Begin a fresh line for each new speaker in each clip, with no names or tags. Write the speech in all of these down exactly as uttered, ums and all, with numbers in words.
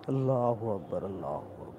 আল্লাহু আকবার, আল্লাহু আকবার।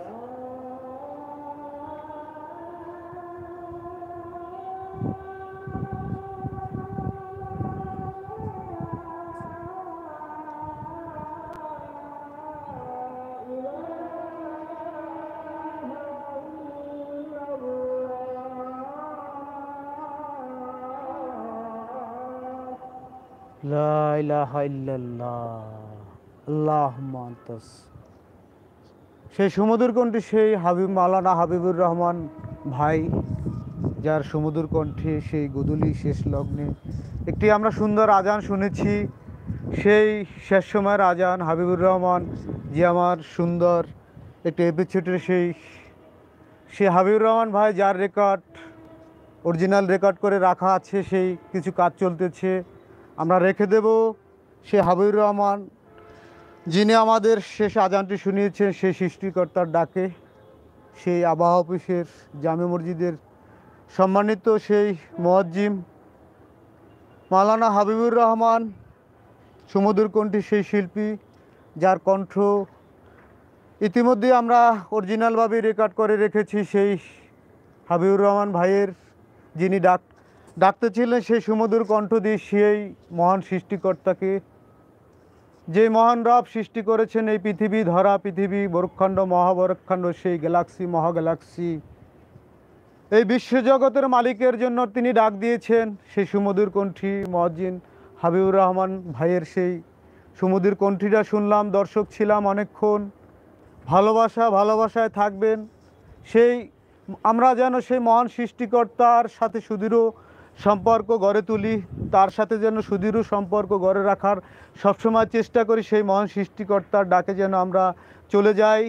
লা ইলাহা ইল্লাল্লাহ, আল্লাহুম্মা আনতাস। সেই সুমধুর কণ্ঠে সেই হাবিব মাওলানা হাবিবুর রহমান ভাই, যার সুমধুর কণ্ঠে সেই গোধূলি শেষ লগ্নে একটি আমরা সুন্দর আজান শুনেছি। সেই শেষ সময়ের আজান হাবিবুর রহমান যে আমার সুন্দর একটি এপিসোডের সেই সে হাবিবুর রহমান ভাই, যার রেকর্ড অরিজিনাল রেকর্ড করে রাখা আছে, সেই কিছু কাজ চলতেছে, আমরা রেখে দেব। সে হাবিবুর রহমান যিনি আমাদের শেষ আজানটি শুনিয়েছেন, সেই সৃষ্টিকর্তার ডাকে, সেই আবাহ অফিসের জামে মসজিদের সম্মানিত সেই মুয়াজ্জিম মাওলানা হাবিবুর রহমান, সুমধুর কণ্ঠী সেই শিল্পী, যার কণ্ঠ ইতিমধ্যে আমরা অরিজিনালভাবে রেকর্ড করে রেখেছি। সেই হাবিবুর রহমান ভাইয়ের যিনি ডাক ডাকতে ছিলেন সেই সুমধুর কণ্ঠ দিয়ে সেই মহান সৃষ্টিকর্তাকে, যে মহান রব সৃষ্টি করেছেন এই পৃথিবী, ধরা পৃথিবী, বরুখণ্ড মহাবরুখণ্ড, সেই গ্যালাক্সি মহা গ্যালাক্সি, এই বিশ্বজগতের মালিকের জন্য তিনি ডাক দিয়েছেন। সেই সুমধুর কণ্ঠী মুয়াজ্জিন হাবিবুর রহমান ভাইয়ের সেই সুমধুর কণ্ঠীটা শুনলাম, দর্শক ছিলাম অনেকক্ষণ। ভালোবাসা ভালোবাসায় থাকবেন। সেই আমরা যেন সেই মহান সৃষ্টিকর্তার সাথে সুদৃঢ় সম্পর্ক গড়ে তুলি, তার সাথে যেন সুদৃঢ় সম্পর্ক গড়ে রাখার সবসময় চেষ্টা করি। সেই মহান সৃষ্টিকর্তার ডাকে যেন আমরা চলে যাই,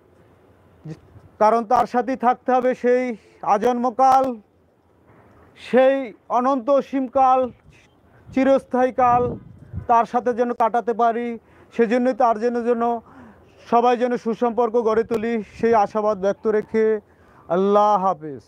কারণ তার সাথেই থাকতে হবে সেই আজন্মকাল, সেই অনন্ত অসীমকাল, চিরস্থায়ীকাল তার সাথে যেন কাটাতে পারি। সেজন্যই তার জন্য যেন সবাই যেন সুসম্পর্ক গড়ে তুলি, সেই আশাবাদ ব্যক্ত রেখে আল্লাহ হাফেজ।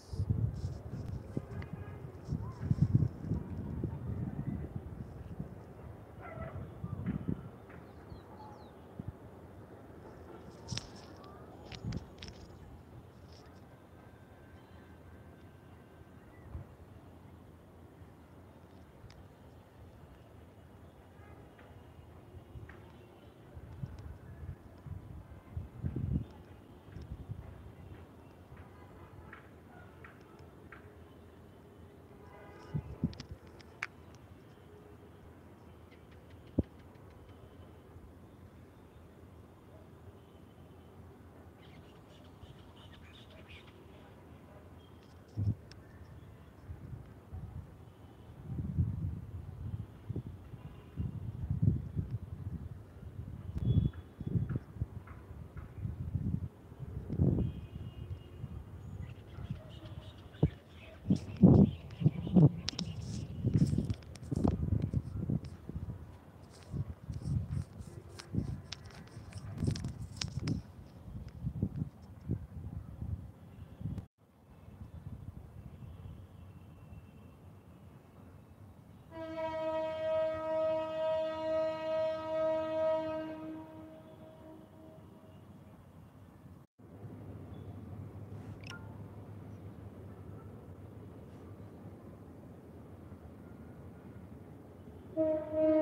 Mm-hmm.